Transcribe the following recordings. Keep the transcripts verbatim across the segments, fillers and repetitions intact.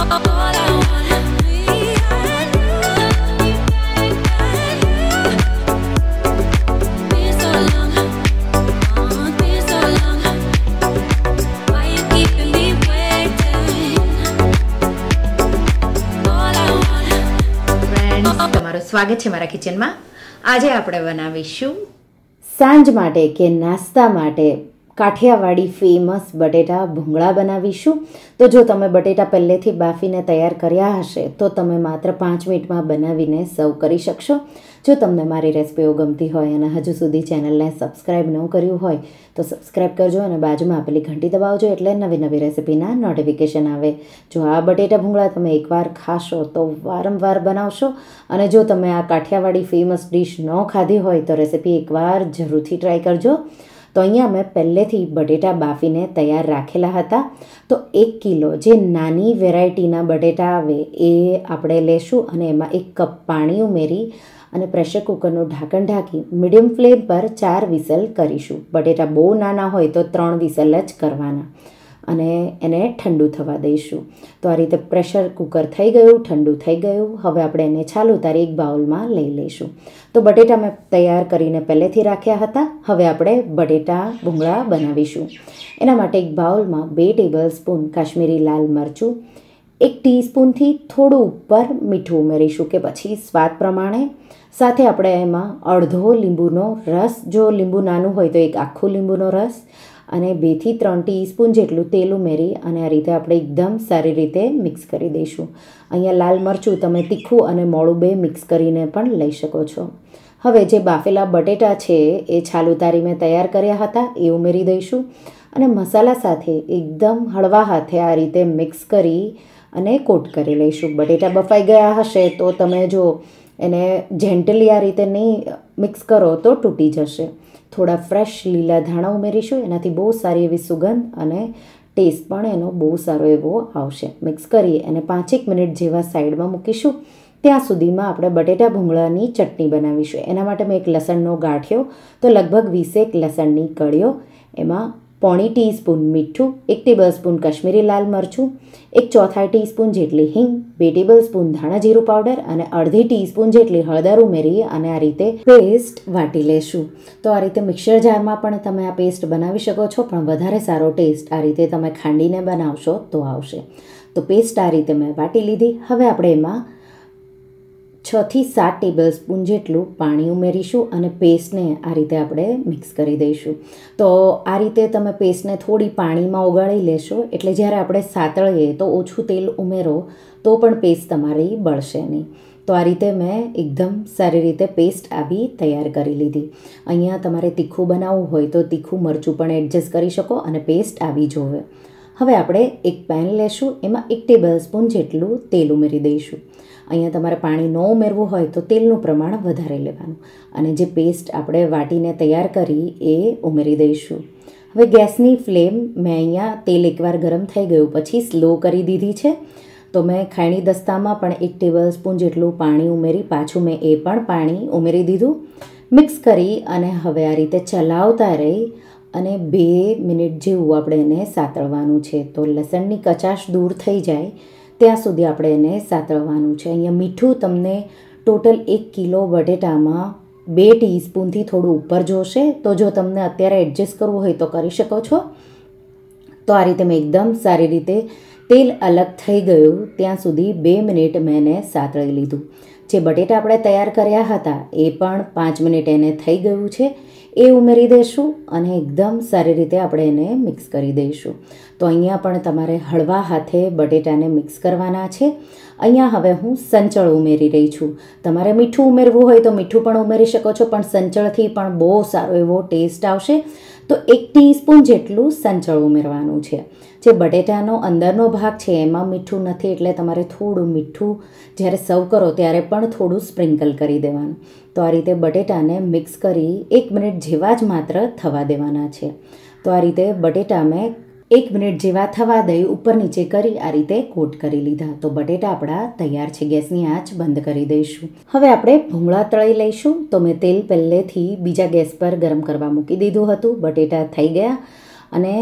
સ્વાગત છે મારા કિચનમાં. આજે આપણે બનાવીશું સાંજ માટે કે નાસ્તા માટે કાઠિયાવાડી ફેમસ બટેટા ભૂંગળા બનાવીશું. તો જો તમે બટેટા પહેલેથી બાફીને તૈયાર કર્યા હશે તો તમે માત્ર પાંચ મિનિટમાં બનાવીને સર્વ કરી શકશો. જો તમને મારી રેસિપીઓ ગમતી હોય અને હજુ સુધી ચેનલને સબસ્ક્રાઈબ ન કર્યું હોય તો સબસ્ક્રાઈબ કરજો અને બાજુમાં આપેલી ઘંટી દબાવજો એટલે નવી નવી રેસિપીના નોટિફિકેશન આવે. જો આ બટેટા ભૂંગળા તમે એકવાર ખાશો તો વારંવાર બનાવશો અને જો તમે આ કાઠિયાવાડી ફેમસ ડીશ ન ખાધી હોય તો રેસિપી એકવાર જરૂરથી ટ્રાય કરજો. તો અહીંયા મેં પહેલેથી બટેટા બાફીને તૈયાર રાખેલા હતા. તો એક કિલો જે નાની વેરાયટીના બટેટા આવે એ આપણે લેશું અને એમાં એક કપ પાણી ઉમેરી અને પ્રેશર કુકરનું ઢાંકણ ઢાંકી મીડિયમ ફ્લેમ પર ચાર વિસલ કરીશું. બટેટા બહુ નાના હોય તો ત્રણ વિસલ જ કરવાના અને એને ઠંડુ થવા દઈશું. તો આ રીતે પ્રેશર કુકર થઈ ગયું, ઠંડુ થઈ ગયું. હવે આપણે એને છાલ ઉતારી એક બાઉલમાં લઈ લઈશું. તો બટેટા મેં તૈયાર કરીને પહેલેથી રાખ્યા હતા. હવે આપણે બટેટા ભૂંગળા બનાવીશું. એના માટે એક બાઉલમાં બે ટેબલ સ્પૂન કાશ્મીરી લાલ મરચું, એક ટીસ્પૂનથી થોડું ઉપર મીઠું ઉમેરીશું કે પછી સ્વાદ પ્રમાણે. સાથે આપણે એમાં અડધો લીંબુનો રસ, જો લીંબુ નાનું હોય તો એક આખું લીંબુનો રસ અને બેથી ત્રણ ટીસ્પૂન જેટલું તેલ ઉમેરી અને આ રીતે આપણે એકદમ સારી રીતે મિક્સ કરી દઈશું. અહીંયા લાલ મરચું તમે તીખું અને મોળું બે મિક્સ કરીને પણ લઈ શકો છો. હવે જે બાફેલા બટેટા છે એ છાલ ઉતારી મેં તૈયાર કર્યા હતા એ ઉમેરી દઈશું અને મસાલા સાથે એકદમ હળવા હાથે આ રીતે મિક્સ કરી અને કોટ કરી લઈશું. બટેટા બફાઈ ગયા હશે તો તમે જો એને જેન્ટલી આ રીતે નહીં મિક્સ કરો તો તૂટી જશે. થોડા ફ્રેશ લીલા ધાણા ઉમેરીશું, એનાથી બહુ સારી એવી સુગંધ અને ટેસ્ટ પણ એનો બહુ સારો એવો આવશે. મિક્સ કરી અને પાંચેક મિનિટ જેવા સાઈડમાં મૂકીશું. ત્યાં સુધીમાં આપણે બટેટા ભૂંગળાની ચટણી બનાવીશું. એના માટે મેં એક લસણનો ગાંઠિયો, તો લગભગ વીસેક લસણની કળીઓ, એમાં પોણી ટીસ્પૂન મીઠું, એક ટેબલ સ્પૂન કાશ્મીરી લાલ મરચું, એક ચોથાઈ ટીસ્પૂન જેટલી હિંગ, બે ટેબલ સ્પૂન ધાણા જીરું પાવડર અને અડધી ટીસ્પૂન જેટલી હળદર ઉમેરી અને આ રીતે પેસ્ટ વાટી લેશું. તો આ રીતે મિક્સર જારમાં પણ તમે આ પેસ્ટ બનાવી શકો છો, પણ વધારે સારો ટેસ્ટ આ રીતે તમે ખાંડીને બનાવશો તો આવશે. તો પેસ્ટ આ રીતે મેં વાટી લીધી. હવે આપણે એમાં છથી સાત ટેબલ સ્પૂન જેટલું પાણી ઉમેરીશું અને પેસ્ટને આ રીતે આપણે મિક્સ કરી દઈશું. તો આ રીતે તમે પેસ્ટને થોડી પાણીમાં ઓગાળી લેશો એટલે જ્યારે આપણે સાતળીએ તો ઓછું તેલ ઉમેરો તો પણ પેસ્ટ તમારી બળશે નહીં. તો આ રીતે મેં એકદમ સારી રીતે પેસ્ટ આવી તૈયાર કરી લીધી. અહીંયા તમારે તીખું બનાવવું હોય તો તીખું મરચું પણ એડજસ્ટ કરી શકો અને પેસ્ટ આવી જોવે. હવે આપણે એક પેન લેશું, એમાં એક ટેબલ સ્પૂન જેટલું તેલ ઉમેરી દઈશું. અહીંયા તમારે પાણી ન ઉમેરવું હોય તો તેલનું પ્રમાણ વધારે લેવાનું અને જે પેસ્ટ આપણે વાટીને તૈયાર કરી એ ઉમેરી દઈશું. હવે ગેસની ફ્લેમ મેં અહીંયા તેલ એકવાર ગરમ થઈ ગયું પછી સ્લો કરી દીધી છે. તો મેં ખાયણી દસ્તામાં પણ એક ટેબલ સ્પૂન જેટલું પાણી ઉમેરી પાછું મેં એ પણ પાણી ઉમેરી દીધું. મિક્સ કરી અને હવે આ રીતે ચલાવતા રહી અને બે મિનિટ જેવું આપણે એને સાતળવાનું છે. તો લસણની કચાશ દૂર થઈ જાય ત્યાં સુધી આપણે એને સાતળવાનું છે. અહીંયા મીઠું તમને ટોટલ એક કિલો બટેટામાં બે ટીસ્પૂનથી થોડું ઉપર જોશે. તો જો તમને અત્યારે એડજસ્ટ કરવું હોય તો કરી શકો છો. તો આ રીતે મેં એકદમ સારી રીતે તેલ અલગ થઈ ગયું ત્યાં સુધી બે મિનિટ મેં એને સાતળી લીધું. જે બટેટા આપણે તૈયાર કર્યા હતા એ પણ પાંચ મિનિટ એને થઈ ગયું છે એ ઉમેરી દઈશું અને એકદમ સારી રીતે આપણે એને મિક્સ કરી દઈશું. તો અહીંયા પણ તમારે હળવા હાથે બટેટાને મિક્સ કરવાના છે. અહીંયા હવે હું સંચળ ઉમેરી રહી છું. તમારે મીઠું ઉમેરવું હોય તો મીઠું પણ ઉમેરી શકો છો, પણ સંચળથી પણ બહુ સારો એવો ટેસ્ટ આવશે. તો એક ટીસ્પૂન જેટલું સંચળ ઉમેરવાનું છે. જે બટેટાનો અંદરનો ભાગ છે એમાં મીઠું નથી એટલે તમારે થોડું મીઠું જ્યારે સર્વ કરો ત્યારે પણ થોડું સ્પ્રિંકલ કરી દેવાનું. તો આ રીતે બટેટાને મિક્સ કરી એક મિનિટ જેવા જ માત્ર થવા દેવાના છે. તો આ રીતે બટેટા મેં એક મિનિટ જેવા થવા દઈ ઉપર નીચે કરી આ રીતે કોટ કરી લીધા. તો બટેટા આપણા તૈયાર છે. ગેસની આંચ બંધ કરી દઈશું. હવે આપણે ભૂંગળા તળી લઈશું. તો મેં તેલ પહેલેથી બીજા ગેસ પર ગરમ કરવા મૂકી દીધું હતું. બટેટા થઈ ગયા અને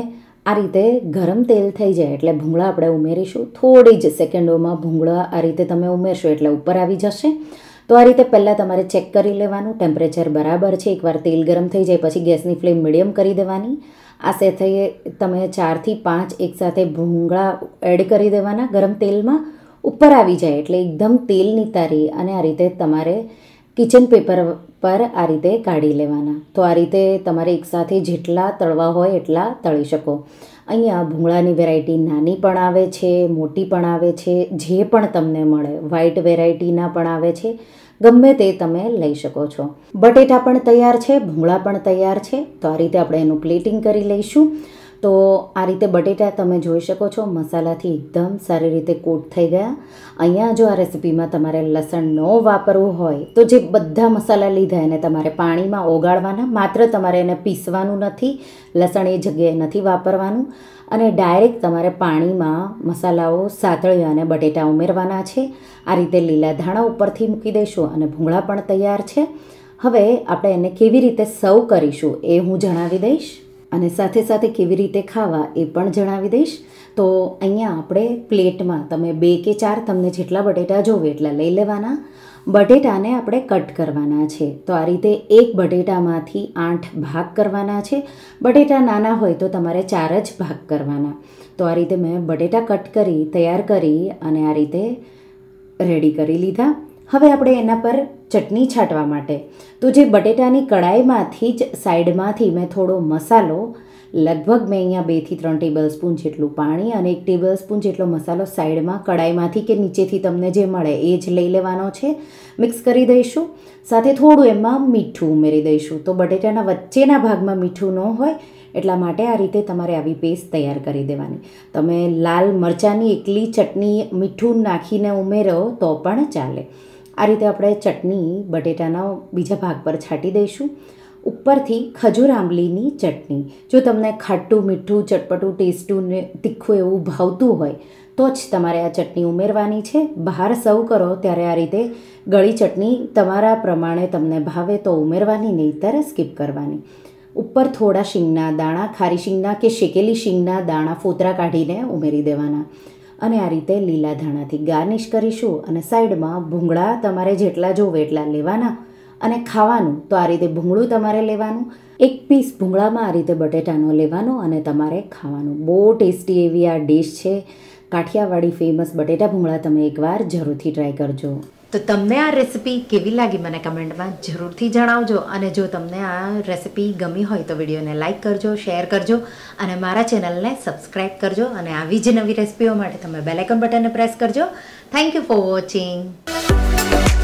આ રીતે ગરમ તેલ થઈ જાય એટલે ભૂંગળા આપણે ઉમેરીશું. થોડી જ સેકન્ડોમાં ભૂંગળા આ રીતે તમે ઉમેરશો એટલે ઉપર આવી જશે. તો આ રીતે પહેલાં તમારે ચેક કરી લેવાનું ટેમ્પરેચર બરાબર છે. એકવાર તેલ ગરમ થઈ જાય પછી ગેસની ફ્લેમ મીડિયમ કરી દેવાની. આ સાથે તમે ચારથી પાંચ એકસાથે ભૂંગળા એડ કરી દેવાના ગરમ તેલમાં. ઉપર આવી જાય એટલે એકદમ તેલ નિતારી અને આ રીતે તમારે કિચન પેપર પર આ રીતે કાઢી લેવાના. તો આ રીતે તમારે એકસાથે જેટલા તળવા હોય એટલા તળી શકો. અહીંયા ભૂંગળાની વેરાયટી નાની પણ આવે છે, મોટી પણ આવે છે, જે પણ તમને મળે. વ્હાઈટ વેરાયટીના પણ આવે છે, ગમે તે તમે લઈ શકો છો. બટેટા પણ તૈયાર છે, ભૂંગળા પણ તૈયાર છે. તો આ રીતે આપણે એનું પ્લેટિંગ કરી લઈશું. તો આ રીતે બટેટા તમે જોઈ શકો છો મસાલાથી એકદમ સારી રીતે કોટ થઈ ગયા. અહીંયા જો આ રેસીપીમાં તમારે લસણ ન વાપરવું હોય તો જે બધા મસાલા લીધા એને તમારે પાણીમાં ઓગાળવાના, માત્ર તમારે એને પીસવાનું નથી, લસણ એ જગ્યાએ નથી વાપરવાનું. અને ડાયરેક્ટ તમારે પાણીમાં મસાલાઓ સાતળી અને બટેટા ઉમેરવાના છે. આ રીતે લીલા ધાણા ઉપરથી મૂકી દઈશું અને ભૂંગળા પણ તૈયાર છે. હવે આપણે એને કેવી રીતે સર્વ કરીશું એ હું જણાવી દઈશ અને સાથે સાથે કેવી રીતે ખાવા એ પણ જણાવી દઈશ. તો અહીંયા આપણે પ્લેટમાં તમે બે કે ચાર તમને જેટલા બટેટા જોવે એટલા લઈ લેવાના. બટેટાને આપણે કટ કરવાના છે. તો આ રીતે એક બટેટામાંથી આઠ ભાગ કરવાના છે. બટેટા નાના હોય તો તમારે ચાર જ ભાગ કરવાના. તો આ રીતે મેં બટેટા કટ કરી તૈયાર કરી અને આ રીતે રેડી કરી લીધા. હવે આપણે એના પર ચટણી છાંટવા માટે તો જે બટેટાની કડાઈમાંથી જ સાઈડમાંથી મેં થોડો મસાલો, લગભગ મેં અહીંયા બેથી ત્રણ ટેબલ સ્પૂન જેટલું પાણી અને એક ટેબલ સ્પૂન જેટલો મસાલો સાઈડમાં કડાઈમાંથી કે નીચેથી તમને જે મળે એ જ લઈ લેવાનો છે. મિક્સ કરી દઈશું. સાથે થોડું એમાં મીઠું ઉમેરી દઈશું. તો બટેટાના વચ્ચેના ભાગમાં મીઠું ન હોય એટલા માટે આ રીતે તમારે આવી પેસ્ટ તૈયાર કરી દેવાની. તમે લાલ મરચાંની એકલી ચટણી મીઠું નાખીને ઉમેરો તો પણ ચાલે. આ રીતે આપણે ચટણી બટેટાના બીજા ભાગ પર છાંટી દઈશું. ઉપરથી ખજૂર આંબલીની ચટણી. જો તમને ખાટું મીઠું ચટપટું ટેસ્ટું ને તીખું એવું ભાવતું હોય તો જ તમારે આ ચટણી ઉમેરવાની છે. બહાર સર્વ કરો ત્યારે આ રીતે ગળી ચટણી તમારા પ્રમાણે તમને ભાવે તો ઉમેરવાની, નહીંતર સ્કીપ કરવાની. ઉપર થોડા શીંગના દાણા, ખારી શીંગના કે શેકેલી શીંગના દાણા ફોતરા કાઢીને ઉમેરી દેવાના અને આ રીતે લીલા ધાણાથી ગાર્નિશ કરીશું. અને સાઈડમાં ભૂંગળા તમારે જેટલા જોવે એટલા લેવાના અને ખાવાનું. તો આ રીતે ભૂંગળું તમારે લેવાનું, એક પીસ ભૂંગળામાં આ રીતે બટેટાનો લેવાનો અને તમારે ખાવાનું. બહુ ટેસ્ટી એવી આ ડિશ છે. કાઠિયાવાડી ફેમસ બટેટા ભૂંગળા તમે એકવાર જરૂરથી ટ્રાય કરજો. તો તમને આ રેસિપી કેવી લાગી મને કમેન્ટમાં જરૂરથી જણાવજો. અને જો તમને આ રેસિપી ગમી હોય તો વિડીયોને લાઇક કરજો, શેર કરજો અને મારા ચેનલને સબસ્ક્રાઈબ કરજો. અને આવી જ નવી રેસિપીઓ માટે તમે બેલ આઇકન બટનને પ્રેસ કરજો. Thank you for watching.